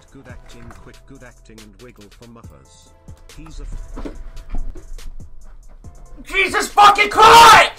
good acting, quick good acting, and wiggle for muffers. He's a Jesus fucking Christ!